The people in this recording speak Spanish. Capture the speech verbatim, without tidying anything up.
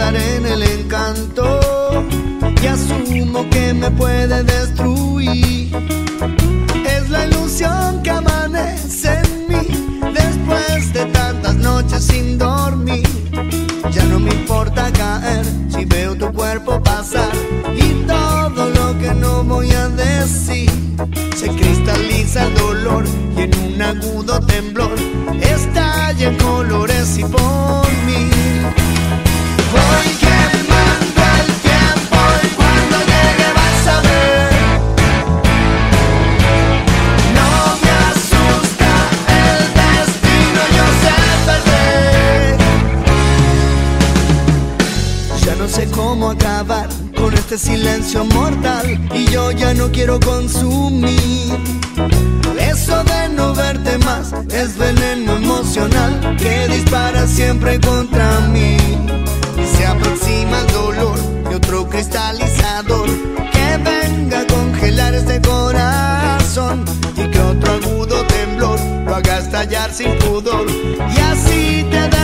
entrar en el encanto y asumo que me puede destruir. Es la ilusión que amanece en mí después de tantas noches sin dormir. Ya no me importa caer si veo tu cuerpo pasar, y todo lo que no voy a decir se cristaliza el dolor y en un agudo temblor estalla en colores y por mí. Voy quemando el tiempo y cuando llegue vas a ver. No me asusta el destino, yo sé perder. Ya no sé cómo acabar con este silencio mortal y yo ya no quiero consumir. Eso de no verte más es veneno emocional que dispara siempre contra mí. Y se aproxima el dolor de otro cristalizador que venga a congelar este corazón y que otro agudo temblor lo haga estallar sin pudor. Y así te da